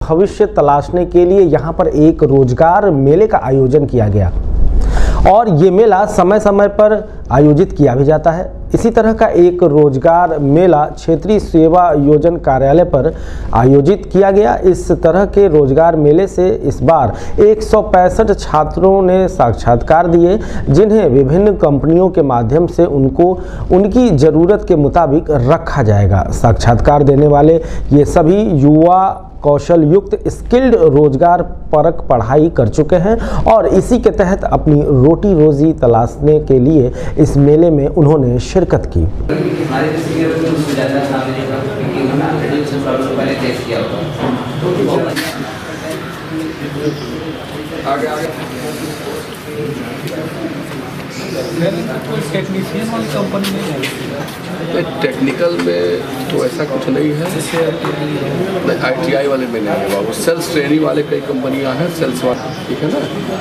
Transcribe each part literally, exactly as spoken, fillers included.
भविष्य तलाशने के लिए यहाँ पर एक रोजगार मेले का आयोजन किया गया और ये मेला समय समय पर आयोजित किया भी जाता है। इसी तरह का एक रोजगार मेला क्षेत्रीय सेवा योजन कार्यालय पर आयोजित किया गया। इस तरह के रोजगार मेले से इस बार एक सौ पैंसठ छात्रों ने साक्षात्कार दिए, जिन्हें विभिन्न कंपनियों के माध्यम से उनको उनकी ज़रूरत के मुताबिक रखा जाएगा। साक्षात्कार देने वाले ये सभी युवा कौशल युक्त स्किल्ड रोजगार परक पढ़ाई कर चुके हैं और इसी के तहत अपनी रोटी रोजी तलाशने के लिए इस मेले में उन्होंने शिरकत की। टेक्नीशियन वाली कंपनी नहीं है, टेक्निकल में तो ऐसा कुछ नहीं है, नहीं आई टी आई वाले में नहीं है बाबू, सेल्स ट्रेनिंग वाले कई कंपनियां हैं, सेल्स वाले, ठीक है ना।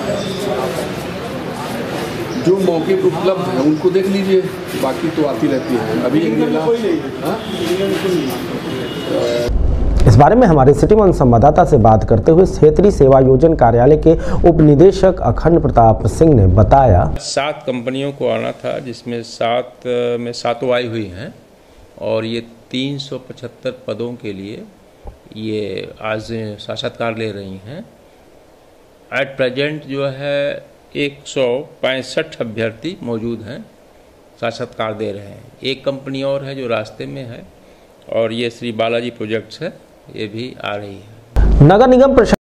जो मौके पर उपलब्ध है उनको देख लीजिए, बाकी तो आती रहती है। अभी एक मेला, इस बारे में हमारे सिटी वन संवाददाता से बात करते हुए क्षेत्रीय सेवा योजन कार्यालय के उप निदेशक अखंड प्रताप सिंह ने बताया, सात कंपनियों को आना था, जिसमें सात में सातों आई हुई हैं और ये तीन सौ पचहत्तर पदों के लिए ये आज साक्षात्कार ले रही हैं। एट प्रेजेंट जो है एक सौ पैंसठ अभ्यर्थी मौजूद हैं, साक्षात्कार दे रहे हैं। एक कंपनी और है जो रास्ते में है और ये श्री बालाजी प्रोजेक्ट्स है, ये भी आ रही है। नगर निगम